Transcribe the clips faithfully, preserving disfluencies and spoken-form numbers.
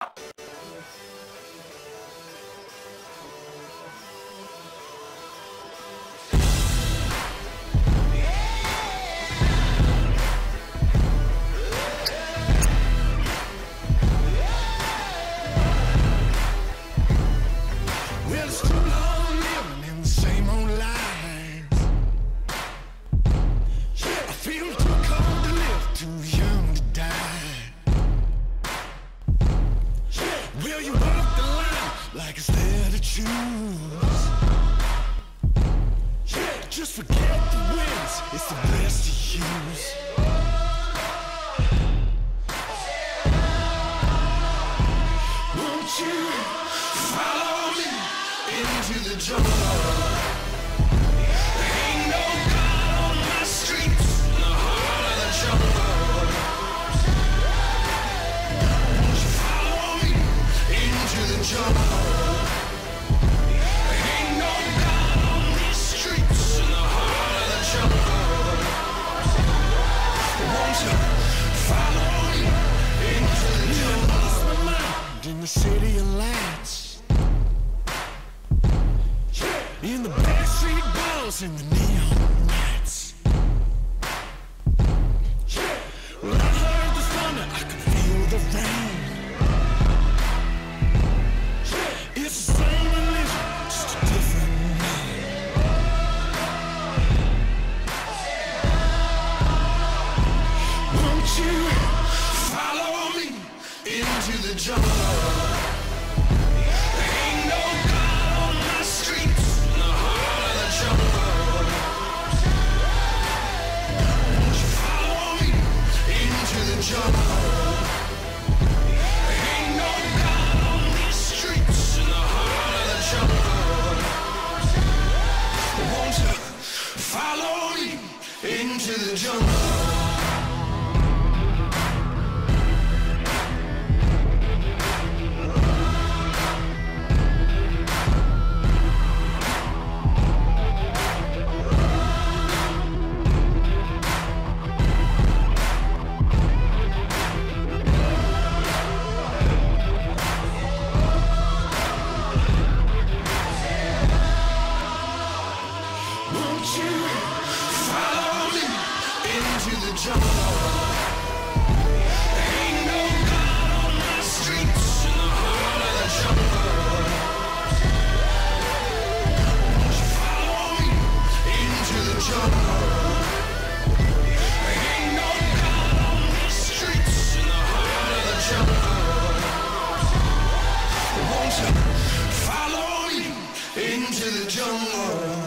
Like it's there to choose. Just forget the wins, it's the best to use. Won't you follow me into the jungle? There ain't no God on my streets, in the heart of the jungle. Won't you follow me into the jungle? In the city of lights, in the backstreet balls, in the neon nights. When I heard the thunder, I could feel the rain. It's the same religion, just a different name. Won't you follow me into the jungle? Follow me into the jungle. Won't you follow me into the jungle? There ain't no God on my streets, in the heart of the jungle. Won't you follow me into the jungle? There ain't no God on these streets, in the heart of the jungle. Won't you follow me into the jungle?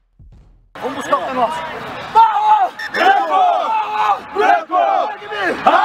Vamos buscar o negócio. Vamos! Branco! Branco!